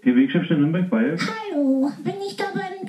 Die Wegchefin Nürnberg-Bayern? Hallo, bin ich da beim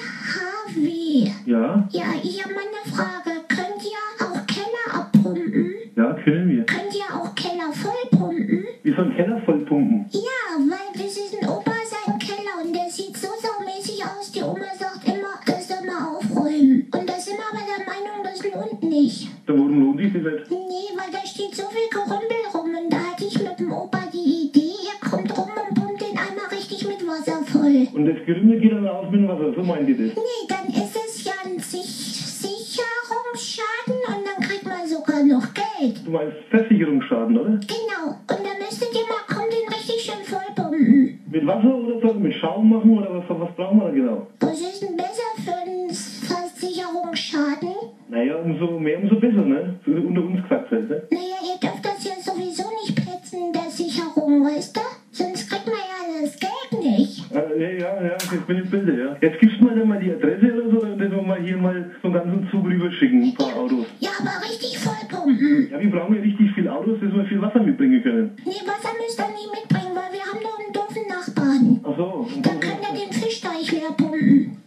THW? Ja? Ja, ich habe mal eine Frage. Könnt ihr auch Keller abpumpen? Ja, können wir. Könnt ihr auch Keller vollpumpen? Wir sollen Keller vollpumpen. Ja, weil das ist ein Opa sein Keller und der sieht so saumäßig aus. Die Oma sagt immer, das soll mal aufräumen. Und da sind wir aber der Meinung, das lohnt nicht. Dann warum lohnt sich das nicht? Nee, weil da steht so viel Gerümpel rum und da hatte ich mit dem Opa die Idee, er kommt rum und pumpt den einmal richtig mit Wasser voll. Und das Gerümmel geht dann aus mit dem Wasser, so meint ihr das? Nee, dann ist es ja ein Sicherungsschaden und dann kriegt man sogar noch Geld. Du meinst Versicherungsschaden, oder? Genau, und dann müsstet ihr mal kommen, den richtig schön vollpumpen. Mit Wasser oder so? Mit Schaum machen oder was brauchen wir da genau? Was ist denn besser für einen Versicherungsschaden? Naja, umso mehr, umso besser, ne? So unter uns gesagt halt, ne? Naja, ihr dürft das ja sowieso nicht petzen in der Sicherung, weißt du? Sonst kriegt man ja das Geld nicht. Ja, jetzt bin ich im Bilde, ja. Jetzt gibst du mir dann mal die Adresse oder so, dann wir mal hier mal so einen ganzen Zug rüberschicken, ein paar Autos. Ja, aber richtig vollpumpen. Ja, wir brauchen ja richtig viel Autos, dass wir viel Wasser mitbringen können. Nee, Wasser müsst ihr nicht mitbringen, weil wir haben nur einen doofen Nachbarn. Ach so. Dann könnt ihr den Fischteich leer pumpen.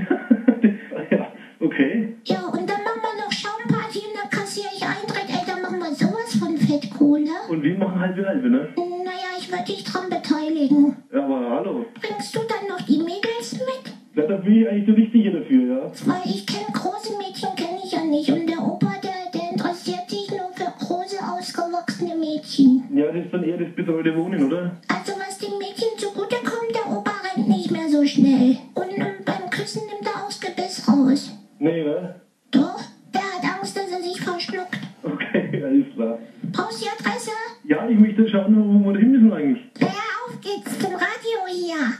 Ja, okay. Ja, und dann machen wir noch Schaumparty und dann kassiere ich Eintritt. Ey, dann machen wir sowas von Fettkohle. Und wir machen halbe, ne? Naja, ich würde dich dran beteiligen. Ja, aber hallo. Bringst du dann noch die Mädels mit? Ja, da bin ich eigentlich der Richtige dafür, ja. Weil ich kenne große Mädchen, kenne ich ja nicht. Und der Opa, der interessiert sich nur für große, ausgewachsene Mädchen. Ja, das ist dann eher das betreute Wohnen, oder? Also was den Mädchen zugutekommt, der Opa rennt nicht mehr so schnell. Und beim Küssen nimmt er auch das Gebiss raus. Nee, ne? Doch, der hat Angst, dass er sich verschluckt. Okay, alles klar. Brauchst du die Adresse? Ja, ich möchte schauen, wo wir da hin müssen eigentlich. Na ja, auf geht's zum Radio hier.